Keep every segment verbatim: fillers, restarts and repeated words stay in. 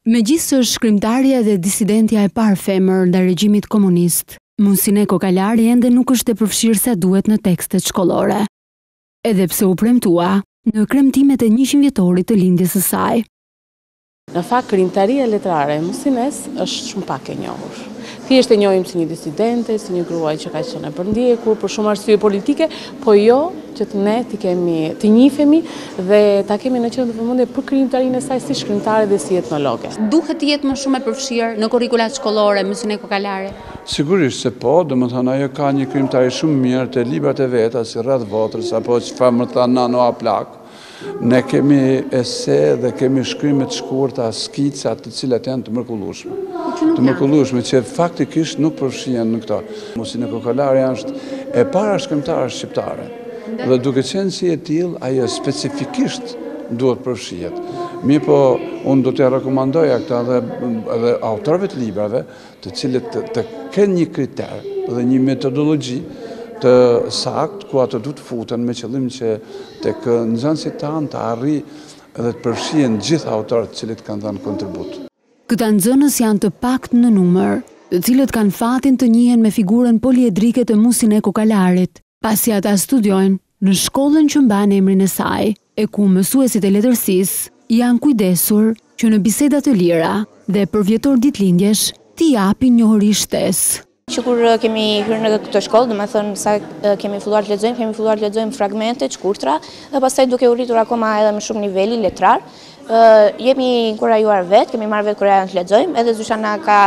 Megjithëse është shkrimtarja dhe disidentja e parë femër ndaj regjimit komunist, Musine Kokalari ende nuk është e përfshirë sa duhet në tekstet shkollore. Edhe pse u premtua në kremtimet e njëqind vjetorit të lindjes së saj. Në fakt, krijimtaria letrare e Musines është shumë pak e njohur. Thjesht e njohim si një disidente, si një gruaj që ka qenë e përndjekur për shumë arsye politike, po jo që të ne të kemi të njihemi dhe ta kemi në qendër të vëmendje për krijimtarinë e saj si shkrimtare dhe si etnologe. Duhet të jetë më shumë e përfshirë në kurrikulat shkollore Musine Kokalari? Sigurisht se po, domethënë ajo ka një krijimtari shumë mirë të librat e veta si Rreth Votrës apo çfarë më tha Nano Aplak. Ne kemi ese dhe kemi shkrimet shkurta, skica të cilat janë të mrekullueshme. Të mrekullueshme që faktikisht nuk përfshihen në këto. Musine Kokalari është e para shkrimtare shqiptare. Dhe duke qenë si e tillë, ajo specifikisht duhet përfshihet. Mirë po, unë do t'ja rekomandoja këta dhe, dhe autorëve të librave, të cilët të, të kenë një kriter dhe një metodologji të sakt, ku ato du të futen me qëllim që tek nxënësit tanë të arri dhe të përfshihen gjithë autorët të cilët kanë dhënë kontribut. Këta nxënës janë të pakt në numër, të cilët kanë fatin të njihen me figurën poliedrike të Musine Kokalarit, pasi ata studiojnë në shkollën që mban emrin e saj, e ku mësuesit e letërsisë janë kujdesur që në biseda të lira dhe për vjetor ditëlindjesh t'i japin njohuri shtesë. Që kur kemi hyrë në këtë shkollë, dhe me thënë sa kemi filluar të lexojmë, kemi filluar të lexojmë fragmente të shkurtra dhe pastaj duke u rritur akoma edhe më shumë niveli letrar, jemi inkurajuar vetë, kemi marrë vetë kurajën të lexojmë, edhe Zysha na ka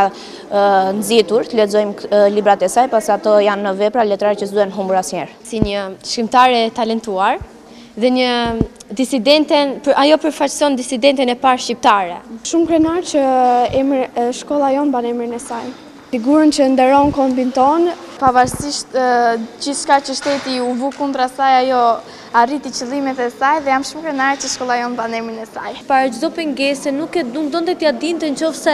nxitur të lexojmë librat e saj, pas ato janë në vepra letrare që s'duhen humbur asnjëherë. Si një shkrimtare talentuar dhe një disidenten, ajo përfaqëson disidenten e parë shqiptare. Shumë krenar që emri, shkolla jonë ban emrin e saj. Figurën që nderon kombin tonë, pavarësisht gjithçka që shteti u vu kundra saj, ajo arriti qëllimet e saj dhe jam shumë krenare që shkolla jonë ban emrin e saj. Para çdo pengese nuk e nuk donte t'ia dinte nëse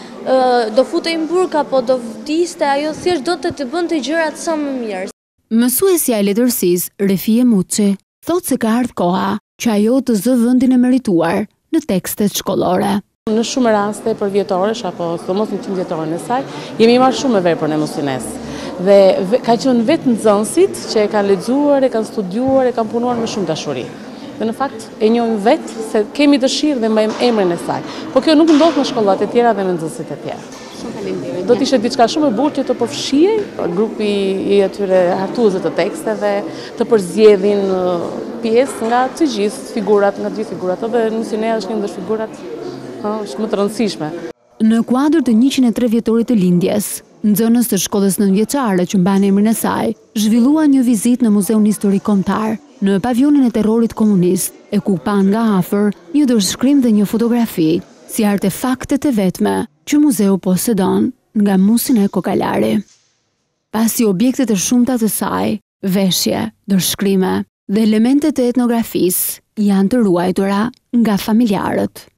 do futej në burg apo do vdiste, ajo thjesht donte të bënte gjërat sa më mirë. Mësuesja e letërsisë, Refie Muçi, thotë se ka ardhur koha që ajo të zë vendin e merituar në tekstet shkollore. Në shumë raste për vjetoresh apo sidomos në qind vjetoren e saj, jemi marrë shumë me veprën e Musines. Dhe ka qenë vetë nxënësit që e kanë lexuar, e kanë studiuar, e kanë punuar me shumë dashuri. Dhe në fakt e njohim vetë se kemi dëshirë dhe mbajmë emrin e saj. Po kjo nuk ndodh në shkollat e tjera dhe në nxënësit e tjerë. Shumë faleminderit. Do të ishte diçka shumë e bukur që të përfshihej grupi i atyre hartuesve të teksteve, të përzgjedhin pjesë nga të gjithë figurat, nga të gjithë figurat. Dhe Musine është një ndër figurat është më të rëndësishme. Në kuadër të njëqind e tre vjetorit të lindjes, nxënës të shkollës nëntëvjeçare që mban emrin e saj, zhvillua një vizitë në Muzeun Historik Kombëtar, në pavionin e terrorit komunist, e ku pan nga afër një dorëshkrim dhe një fotografi, si artefaktet e vetme që muzeu posedon nga Musine Kokalari. Pasi objektet e shumta të saj, veshje, dorëshkrime dhe elementet e etnografisë janë të ruajtura nga familjarët.